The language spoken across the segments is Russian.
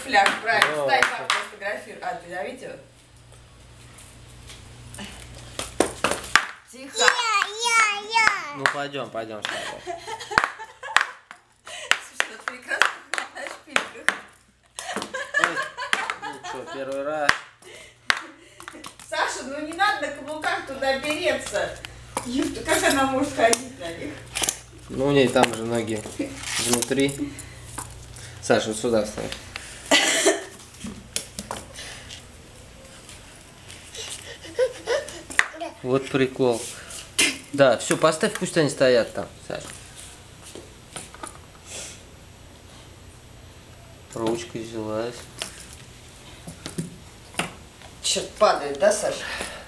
фляг, правильно. Стань, папа, фотографируй. А, ты на видео? Тихо. Ну пойдем, пойдем с тобой. Слушай, ты прекрасно на шпильках. Ну что, первый раз. Саша, ну не надо на каблуках туда переться. Ёпта, как она может ходить на них? Ну у ней там же ноги внутри. Саша, вот сюда ставь. Вот прикол. Да, все, поставь, пусть они стоят там, Саша. Ручка взялась. Черт, падает, да, Саша?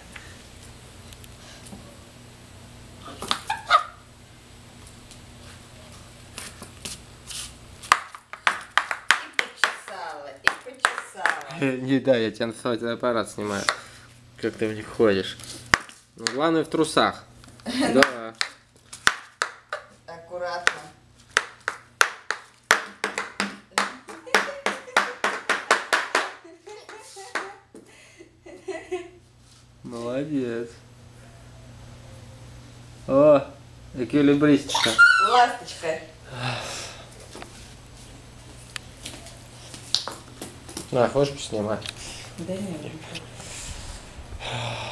И почесала. Не, да, я тебя на фотоаппарат снимаю. Как ты в них ходишь. Ну, главное в трусах. Да. Аккуратно. Молодец. О, эквилибристика. Ласточка. На, хочешь поснимать? Да нет.